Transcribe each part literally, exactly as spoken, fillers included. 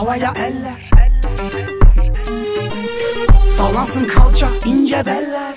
havaya eller. Sallansın kalça ince beller.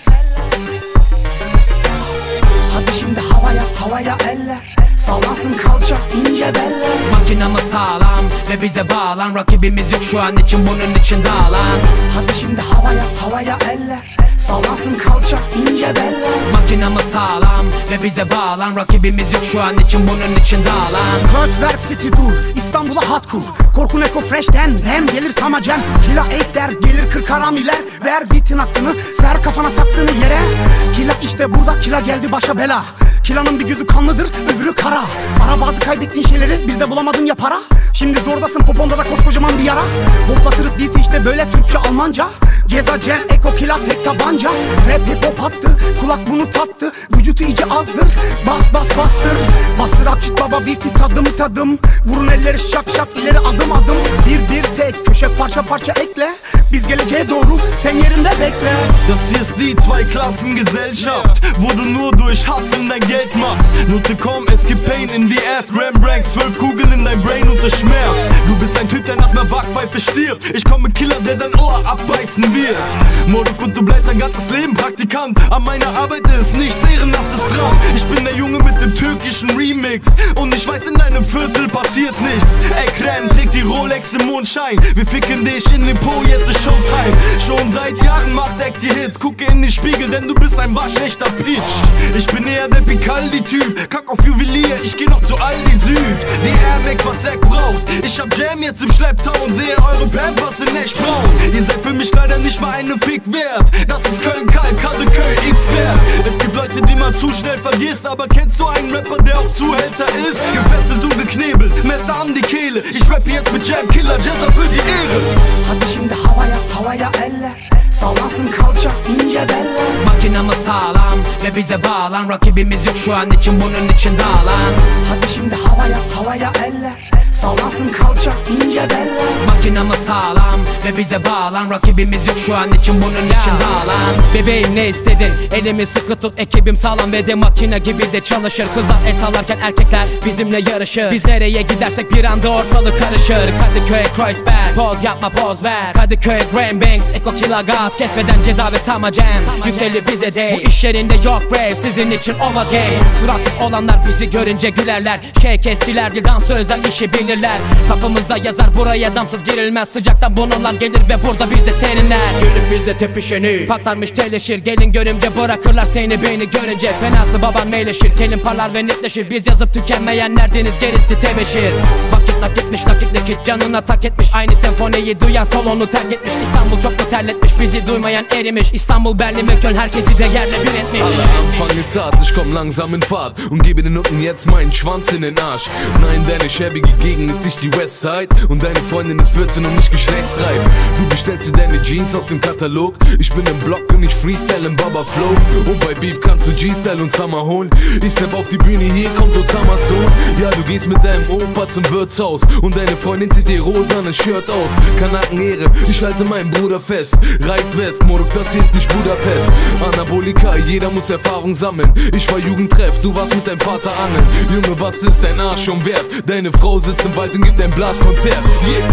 Hadi şimdi havaya havaya eller. Sallansın kalça ince beller. Makinamız sağlam ve bize bağlan. Rakibimiz yok şu an için, bunun için dağılan. Hadi şimdi havaya havaya eller. Sallansın kalça ince beller. Makinamız sağlam ve bize bağlan. Rakibimiz yok şu an için, bunun için dağılan. Kreuzberg City dur, İstanbul'a hat kur. Korkun Eko Fresh'ten hem gelir sama cem. Kila eight der, gelir kırk haramiler. Ver bitin hakkını, ser kafana taktığını yere. Kila işte burada, kila geldi başa bela. Kilanın bir gözü kanlıdır, öbürü kara. Ara bazı kaybettiğin şeyleri, bir de bulamadın ya para. Şimdi zordasın, poponda da koskocaman bir yara. Hoplatırız beat'i işte böyle Türkçe Almanca. Ceza cem, eko kila tek tabanca. Rap hip hop attı, kulak bunu tattı. Vücutu iyice azdır, bas bas bastır. Bastır Akçit Baba beat'i tadım tadım. Vurun elleri şak şak ileri adım adım. Bir bir tek köşe parça parça ekle. Biz geleceğe doğru, sen yerinde bekle. Das hier ist die Zweiklassengesellschaft, wo du nur durch Hassen dein Geld machst. Note komm, es gibt Pain in die Ass, Gram Rank, zwölf Kugeln in dein Brain und der Schmerz. Du bist ein Typ, der nach ner Backpfeife stirbt. Ich komme Killer, der dein Ohr abbeißen wird. Moruk und du bleibst dein ganzes Leben Praktikant. An meiner Arbeit ist nichts Ehrenhaftes dran. Ich bin der Junge mit dem türkischen Remix und ich weiß, in deinem Viertel passiert nichts. Ekrem trägt die Rolex im Mondschein. Wir ficken dich in den Po, jetzt ist Showtime. Schon seit Jahren macht Eck die Hits. Gucke in den Spiegel, denn du bist ein waschechter Peach. Ich bin eher der Picaldi-Typ, kack auf Juwelier, ich geh noch zu Aldi Süd. Die Air Max, was Eck braucht. Ich hab Jam jetzt im Schlepptau und sehe eure Pampers in echt braun. Ihr seid für mich leider nicht mal eine Fick wert. Das ist Köln kalt, Kade Köln, X-Wert. Es gibt Leute, die man zu schnell vergisst, aber kennst du einen Rapper, der auch Zuhälter ist? Gefesselt und geknebelt, Messer an die Kehle. Ich rappe jetzt mit Jam Killer, Jazzer für die Ehre. Hadi şimdi havaya havaya eller. Sallansın kalça ince beller. Makinamız sağlam ve bize bağlan. Rakibimiz yok şu an için, bunun için dağılan. Hadi şimdi havaya havaya eller. Sallansın kalça ince beller. Makinamız sağlam ve bize bağlan. Rakibimiz yok şu an için, bunun için dağılan. Bebeğim ne istedin? Elimi sıkı tut, ekibim sağlam ve de makine gibi de çalışır. Kızlar el sallarken erkekler bizimle yarışır. Biz nereye gidersek bir anda ortalık karışır. Kadıköy Kreuzberg, poz yapma poz ver. Kadıköy Grand Banks, Eko Killa gaz kesmeden ceza ve sama jam. Yükselir bize değil, bu iş yerinde yok rave, sizin için ova game. Suratsız olanlar bizi görünce gülerler. Şey kesçiler değil, dansözler işi bilirler. Kapımızda yazar, buraya damsız girilmez. Sıcaktan bunallar gelir ve burada biz de seninler. Gülüp bizde tepişeni, patlarmış teleşir. Gelin görümce bırakırlar seni beni görünce. Fenası baban meyleşir, kelin parlar ve netleşir. Biz yazıp tükenmeyenler deniz, gerisi tebeşir. Vakit nakitmiş, nakit nakit canına tak etmiş. Aynı senfoniyi duyan salonu terk etmiş. İstanbul çok mu terletmiş, bizi duymayan erimiş. İstanbul, Berlin ve Köln herkesi de yerle bir etmiş. Anfang ist hart, ich komm langsam in Fahrt und gebe den Nutten jetzt meinen Schwanz in den Arsch. Nein, deine schäbige Gegend ist nicht die Westside und deine Freundin ist vierzehn und nicht geschlechtsreif. Du bestellst dir deine Jeans aus dem Katalog. Ich bin im Block und ich freestyle im Baba Flow. Und bei Beef kannst du G-Style und Summer holen. Ich step auf die Bühne, hier kommt Osamas Sohn. Ja, du gehst mit deinem Opa zum Wirtshaus und deine Freundin zieht ihr rosane Shirt aus. Kanakenehre, ich halte meinen Bruder fest. Reit West, Moruk, das hier ist nicht Budapest. Anabolika, jeder muss Erfahrung sammeln. Ich war Jugendtreff, du warst mit deinem Vater angeln. Junge, was ist dein Arsch schon wert? Deine Frau sitzt im Wald und gibt ein Blaskonzert. Yeah.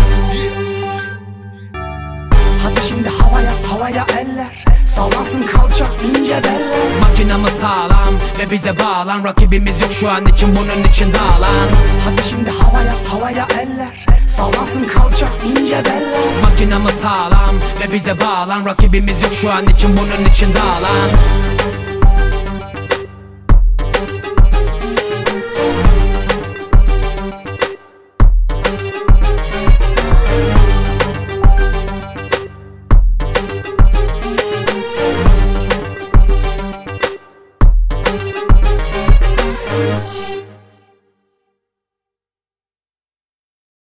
Hadi şimdi havaya havaya eller. Sallansın kalça ince beller. Makinamız sağlam ve bize bağlan. Rakibimiz yok şu an için, bunun için dağılan. Hadi şimdi havaya havaya eller. Sallansın kalça ince beller. Makinamız sağlam ve bize bağlan. Rakibimiz yok şu an için, bunun için dağılan.